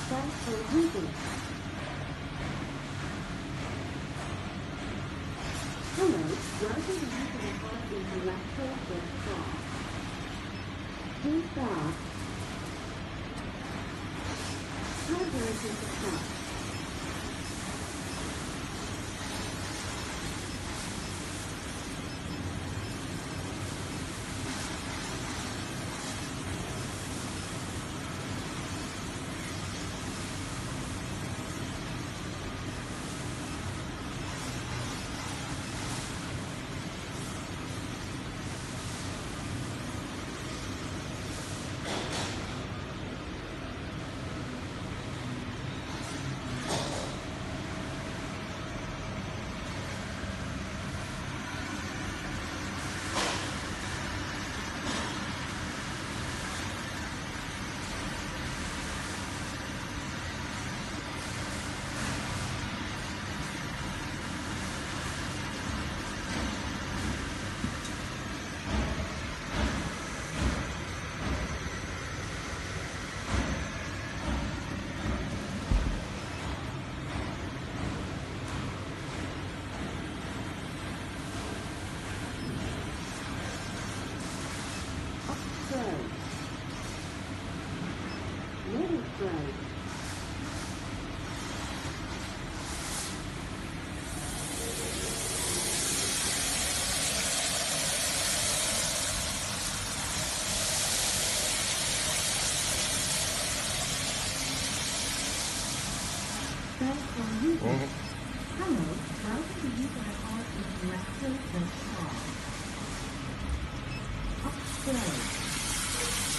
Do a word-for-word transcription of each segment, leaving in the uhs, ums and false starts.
Thanks for using. Hello, welcome to the Heart Intellectual Gift Shop. Please stop. Hardware to success. Upgrade. Middle grade. Thanks for using. Mhm. Hello, welcome to use our Heart Intellectual Gift Shop. Upgrade.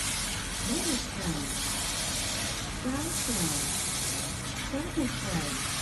Middle grade. Ground grade. Second grade.